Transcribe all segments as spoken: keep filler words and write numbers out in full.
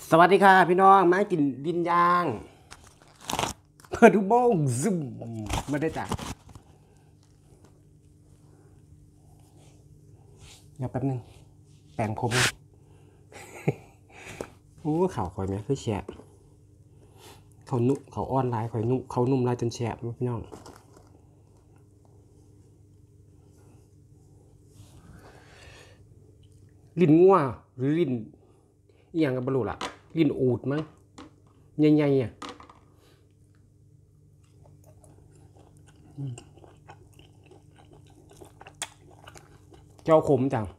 สวัสดีค่ะพี่น้องมากินดินย่างเปิดดูโบ้งซึมมาได้จ้ะเดี๋ยวแป๊บนึงแปลงผมโอ้ข่าวคอยไหมคือแฉะเขานุ่เขาอ้อนลายคอยนุ่เขานุ่มลายจนแฉะพี่น้องลิ้นงัวหรือลิ้นอีหยังกับบลูล่ะลิ้นอูดมั้งใหญ่ๆอ่ะเจ้าขมจัง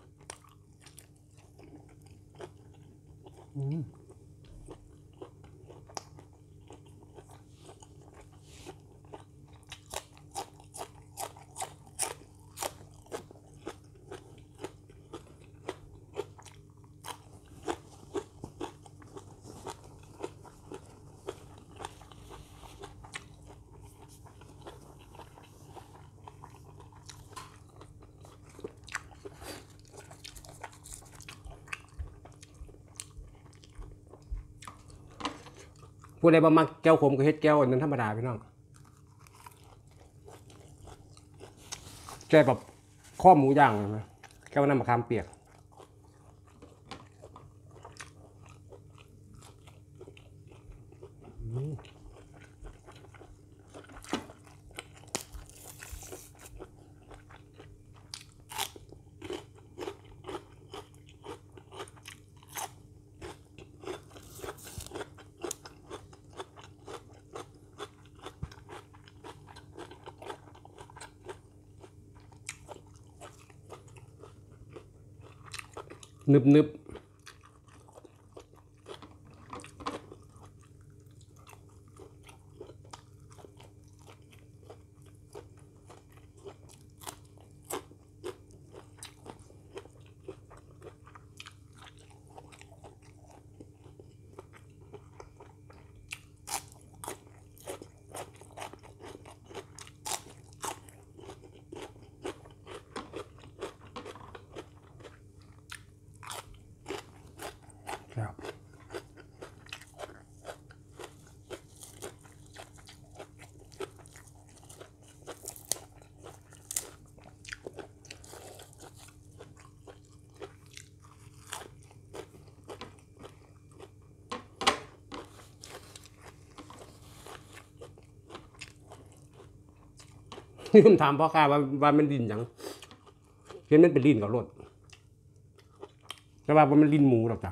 ผู้ใดบ่มักแก้วขมก็เฮ็ดแก้วอันนั้นธรรมดาพี่น้องแก้แบบข้อหมูย่างนะแก้วน้ำมะขามเปียกนึบนึบครับนี่ผมถามพ่อค้าว่าว่ามันดินยังเห็นมันเป็นดินกับรถแต่ว่ามันดินหมูหรอกจ้ะ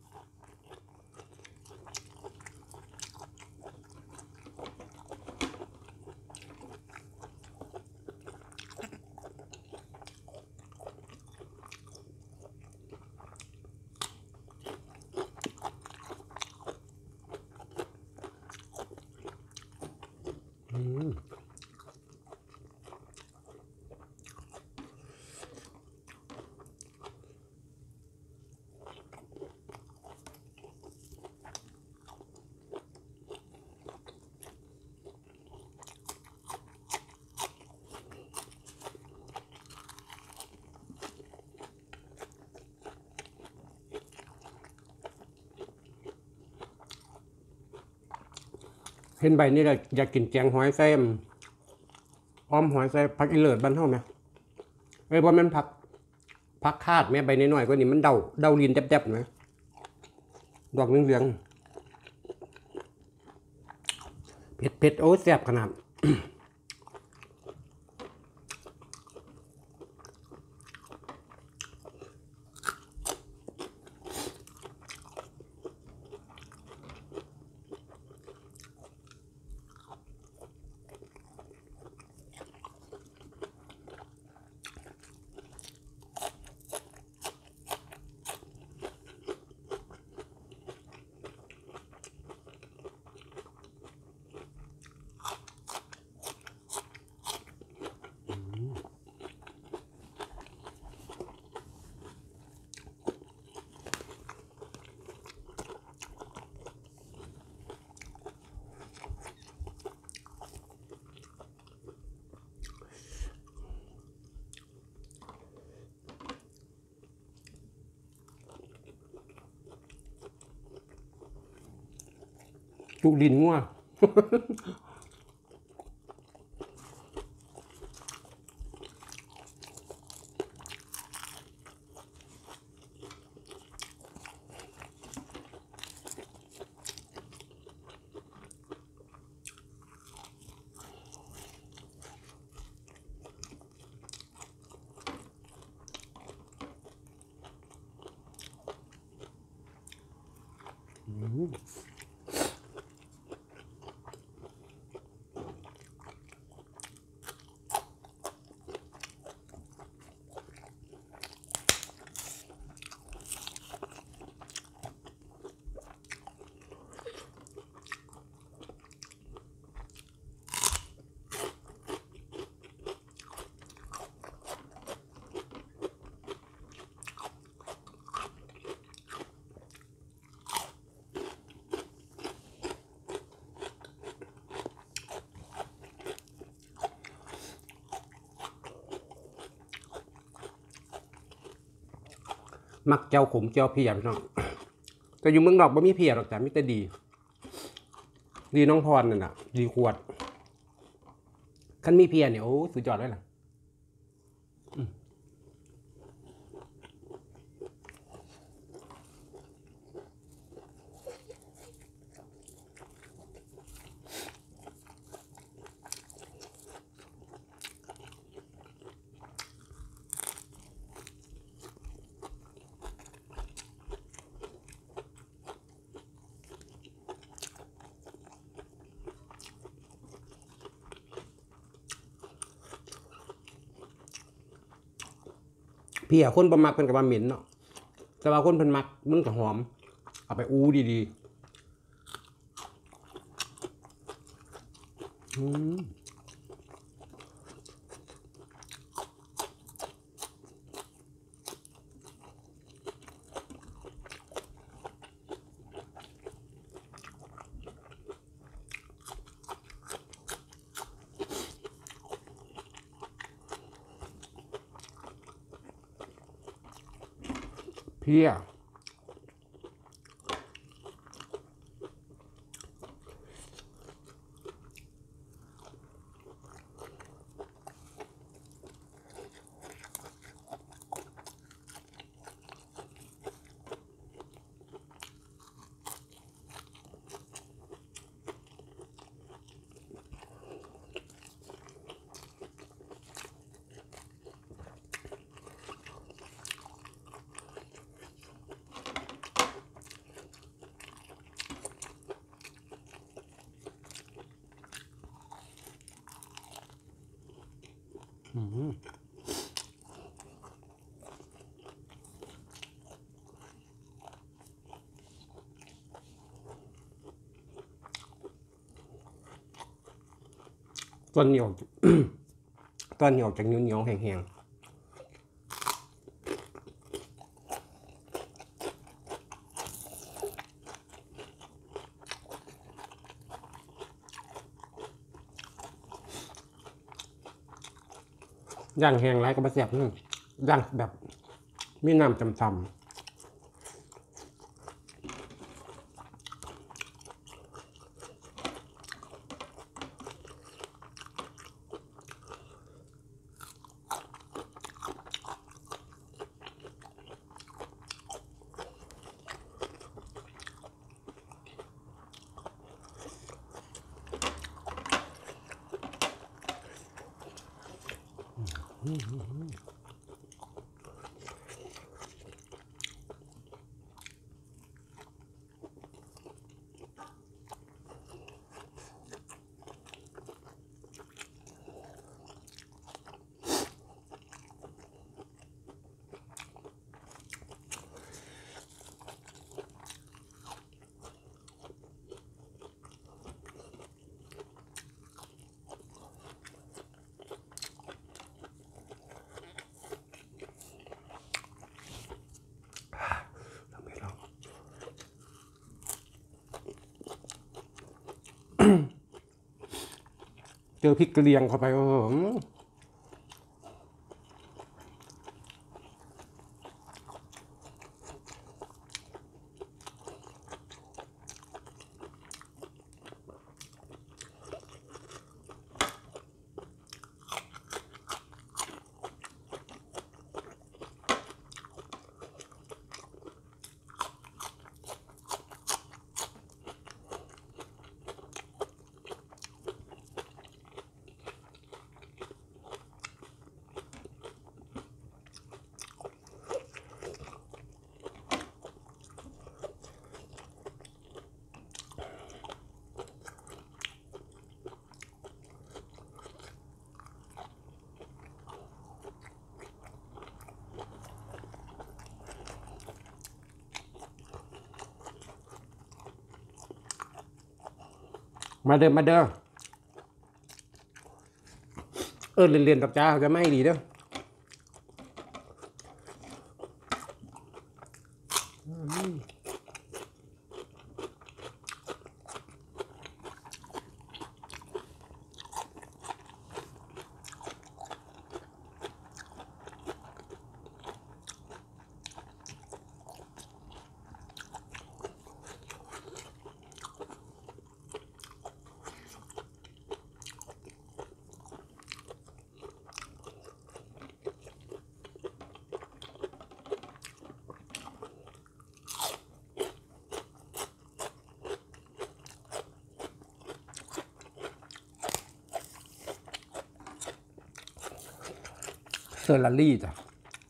เห็นใบนี้เลยอยากกินแกงหอยแซมอ้อมหอยแซมผักอีเลิศบ้านเฮาไหมเอ้ยว่ามันผักผักคาดแม่ใบน้อยๆกว่านี้มันเดาเดาลีนแจ๊บๆไหมดอกเหลืองๆเผ็ดเผ็ดโอ้แซ่บขนาดจุลินงัวมักเจ้าขมเจ้าเพียพี่น้องแต่อยู่เมืองนอกบ่มีเพียหรอกแต่มิแต่ดีดีน้องพรนั่นน่ะดีขวดคันมีเพียเนี่ยโอ้สุดยอดเลยล่ะเพียคนประมักเป็นกับว่าเหม็นเนาะแต่ว่าคนเพิ่นมักมันก็หอมเอาไปอู้ดีๆอืมเพียอืมตอนเหนียว ตอนเหนียวจากเหนียวเหนียวแห้งๆย่างแห้งไรก็มาแซ่บนึงย่างแบบมีน้ำจำๆเจอพริกกระเลียงเข้าไปโอ้โหมาเด้อมาเด้อเออเรียนๆกับจ้าเขาจะไม่ดีเด้อเซอร์ลารี่จ้ะ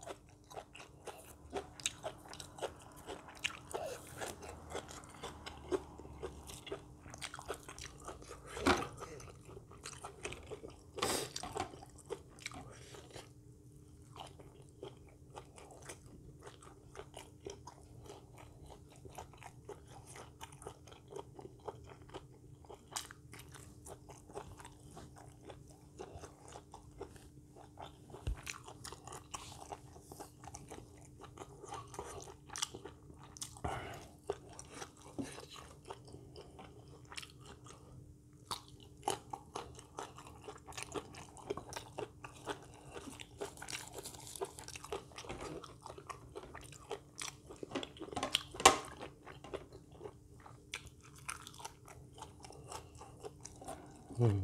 อืม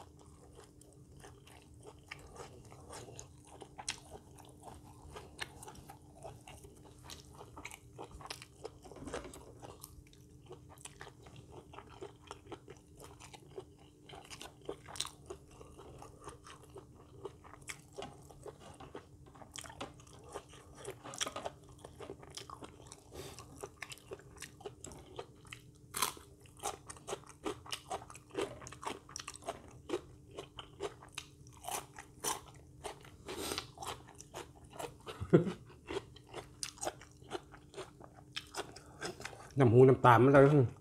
น้ำหูน้ำตาลมันเลย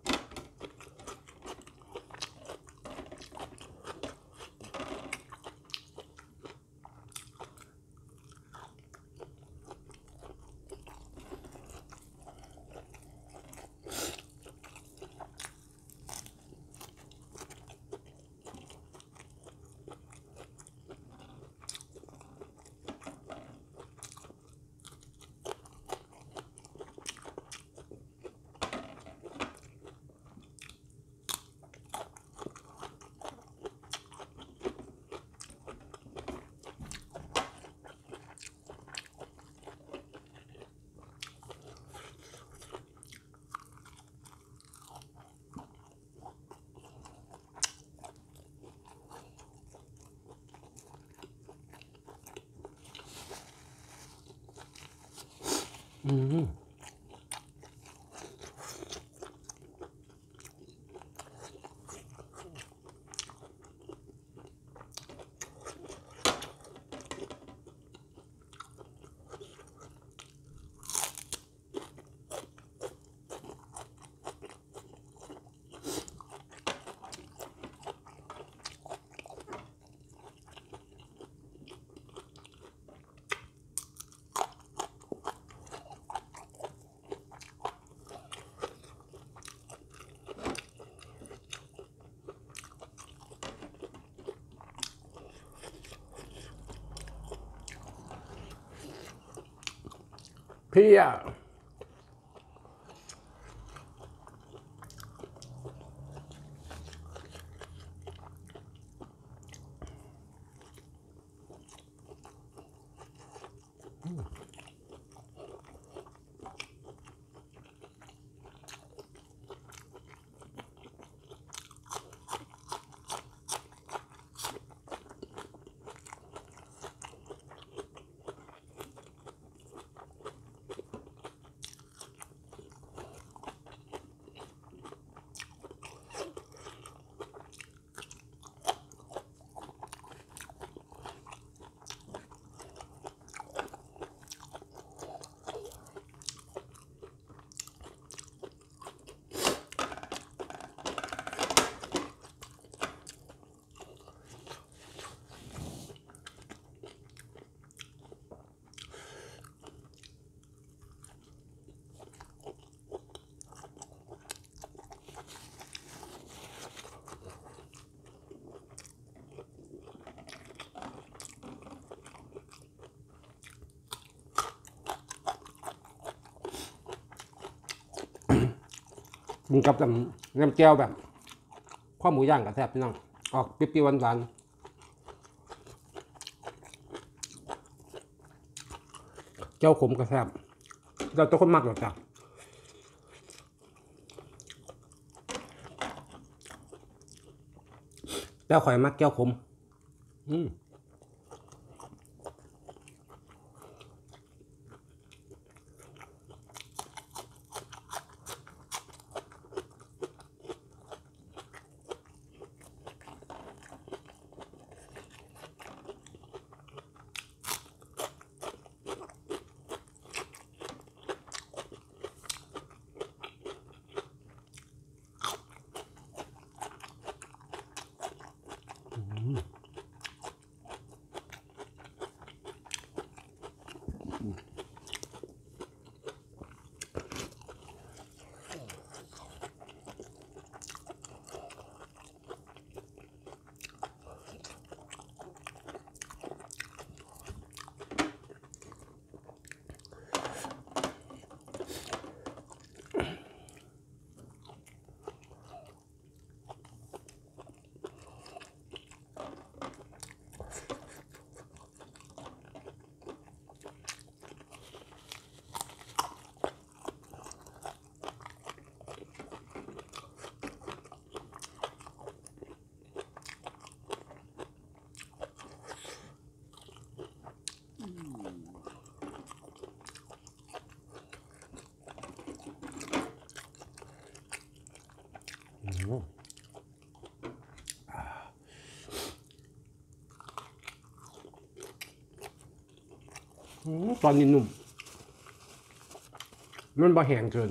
อืมพี่อ่ะกินกับน้ำน้ำแจ่วแบบข้าวหมูย่างกับแซ่บพี่น้องออกเปรี้ยวๆหวานๆแจ่วขมกับแซ่บเราตัวคนมากหรอกจ้ะแจ่วข่อยมากแจ่วขมอืมตอนนี้นุ่มมันบ่แห้งเกิน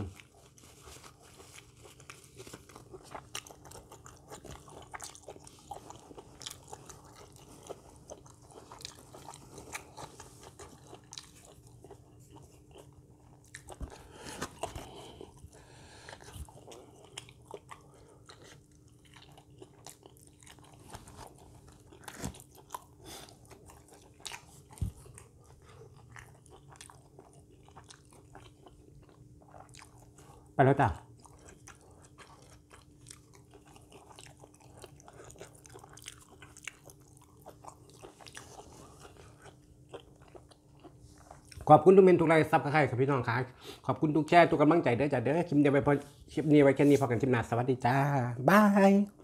ไปแล้วจ้ะขอบคุณทุกเมนทุกไลค์ซับกระไข่ครับพี่น้องครับขอบคุณทุกแชร์ทุกกำลังใจเด้อจ้ะเด้อคลิปเดียวไปพอคลิปนี้ไว้แค่นี้พอกันคลิปหน้าสวัสดีจ้าบาย